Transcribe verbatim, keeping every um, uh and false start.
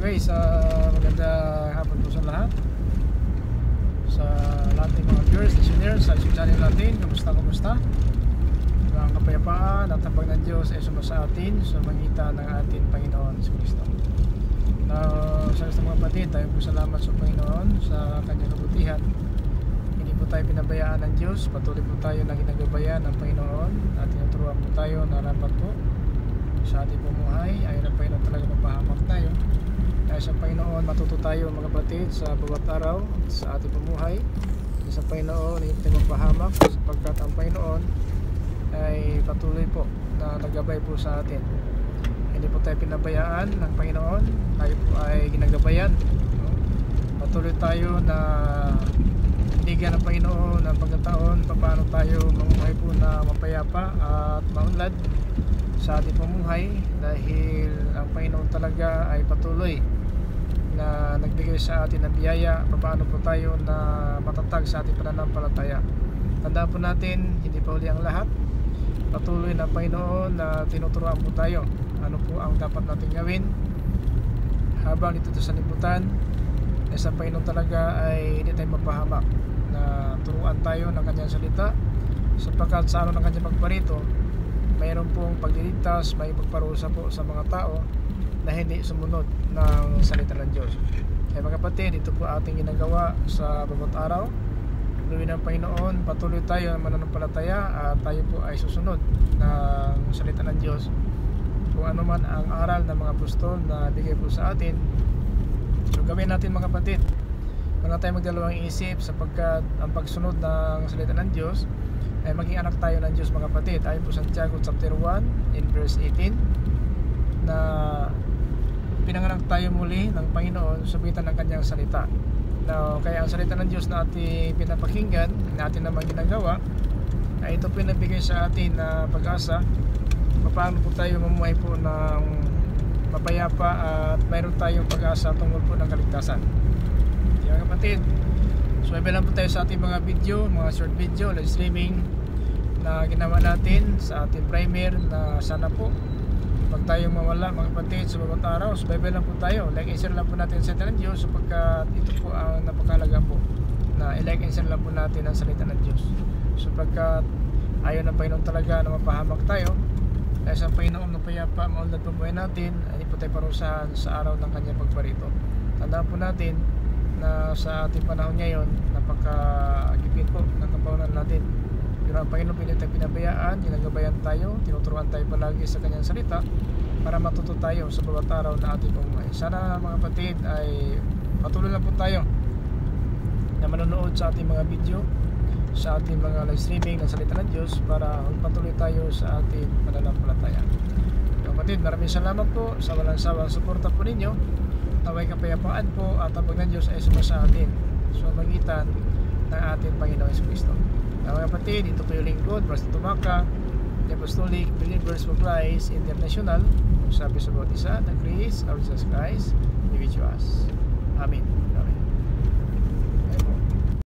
guys, uh, maganda hapon po sa lahat, sa lahat ng mga viewers, listeners sa YouTube channel natin. Kamusta, kamusta? Ang kapayapaan at habag ng Diyos ay sumasa atin sa magitan ng ating Panginoon Hesus Kristo. Now, sa gusto mga kapatid, tayo po salamat sa Panginoon sa kanyang kabutihan. Hindi po tayo pinabayaan ng Diyos, patuloy po tayo na ginagabayan ng Panginoon at tinuturuan po tayo na rapat po sa ating pumuhay. Ayaw ng Panginoon talaga mapahamak tayo. Dahil sa Panginoon matuto tayo mga kapatid sa bawat araw sa ating pumuhay. Sa Panginoon hindi tayo mapahamak sapagkat ang Panginoon ay patuloy po na naggabay po sa atin. Hindi po tayo pinabayaan ng Panginoon, tayo po ay ginagabayan. Patuloy tayo na binigyan ng Panginoon ng pagkataon paano tayo mamuhay po na mapayapa at maunlad sa ating pamumuhay, dahil ang Panginoon talaga ay patuloy na nagbigay sa atin ng biyaya paano po tayo na matatag sa ating pananampalataya. Tandaan po natin, hindi pa huli ang lahat. Patuloy na Panginoon na tinuturuan po tayo ano po ang dapat natin gawin habang dito sa liputan. Eh, sa Panginoon talaga ay hindi tayo mapahamak na turuan tayo ng kanyang salita, sapagkat sa araw ng kanyang pagparito mayroon pong pagliligtas, may pagparusa po sa mga tao na hindi sumunod ng salita ng Diyos. Kaya mga kapatid, ito po ating ginagawa sa bawat araw. Tuloy ng Panginoon, patuloy tayo mananampalataya at tayo po ay susunod ng salita ng Diyos. Kung ano man ang aral ng mga apostol na bigay po sa atin, so gawin natin mga kapatid. Huwag na tayo magdalawang isip, sapagkat ang pagsunod ng salita ng Diyos ay maging anak tayo ng Diyos mga kapatid. Ayon po Santiago chapter one in verse eighteen na pinanganak tayo muli ng Panginoon sa pagitan ng kanyang salita. Now, kaya ang salita ng Diyos na ating pinapakinggan, na ating naman ginagawa, ay ito pinabigay sa atin na pag-asa paano po tayo mamuhay po ng mapayapa at mayroon tayong pag-asa tungkol po ng kaligtasan. Kaya kapatid, so iba po tayo sa ating mga video, mga short video, live streaming na ginawa natin sa ating primer, na sana po pag tayo mawala mga kapatid sa bawat araw, so bebe lang po tayo, like and share lang po natin sa salita ng Diyos, sapagkat ito po ang napakalaga po na i-like and share lang po natin ang salita ng Diyos, sapagkat ayaw ng Panginoon talaga na mapahamak tayo. Dahil sa Panginoon na payapa maunlad po buhay natin, hindi po tayo parusahan sa araw ng kanyang pagparito. Tandaan po natin na sa ating panahon ngayon, napakagipit po ng kapahunan natin. Pero ang Panginoon hindi tayo pinabayaan, ginagabayan tayo, tinuturuan tayo palagi sa kanyang salita para matuto tayo sa bawat araw na ating pumuhay. Sana mga kapatid ay patuloy lang po tayo na manonood sa ating mga video, sa ating mga live streaming ng salita ng Diyos, para patuloy tayo sa ating pananampalataya. Kapatid, maraming salamat po sa walang sawang suporta po ninyo. Naway kapayapaan po at habag ng Diyos ay sumasa atin sa magitan ng ating Panginoon Hesus Kristo. Naway kapatid, ito po yung lingkod, Pastor Tumaka, the Apostolic Believers for Christ International. Sabi sa bawat isa, the grace of Jesus Christ be with us. Amen.